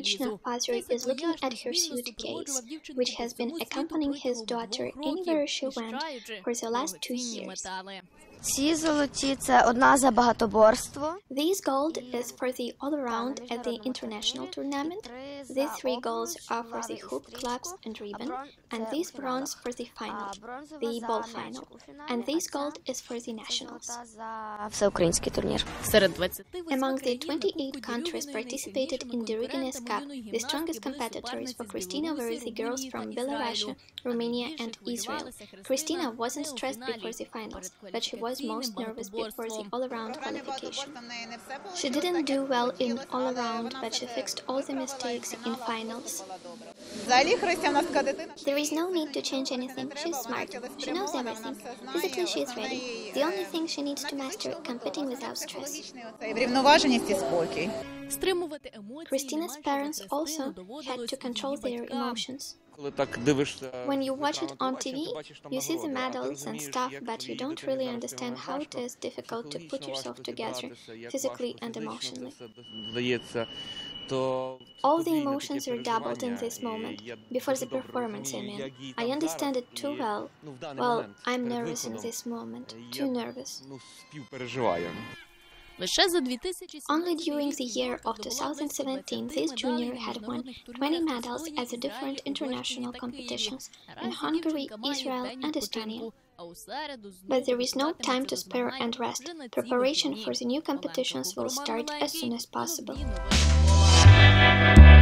Pogranichna father is looking at her suitcase, which has been accompanying his daughter anywhere she went for the last 2 years. Ці золоті – це одна за багатоборство. This gold is for the all-around at the international tournament, these 3 golds are for the hoop, clubs and ribbon, and this bronze for the final, the ball final, and this gold is for the nationals. Всеукраїнський турнір. Among the 28 countries participated in the Rythmic Cup, the strongest competitors for Cristina were the girls from Belarus, Romania and Israel. Cristina wasn't stressed before the finals, but she was most nervous before the all-around qualification. She didn't do well in all-around, but she fixed all the mistakes in finals. There is no need to change anything. She's smart. She knows everything. Physically, she is ready. The only thing she needs to master is competing without stress. Christina's parents also had to control their emotions. When you watch it on TV, you see the medals and stuff, but you don't really understand how it is difficult to put yourself together, physically and emotionally. All the emotions were doubled in this moment, before the performance, I mean. I understand it too well. Well, I'm nervous in this moment, too nervous. Only during the year of 2017, this junior had won 20 medals at the different international competitions in Hungary, Israel and Estonia. But there is no time to spare and rest. Preparation for the new competitions will start as soon as possible.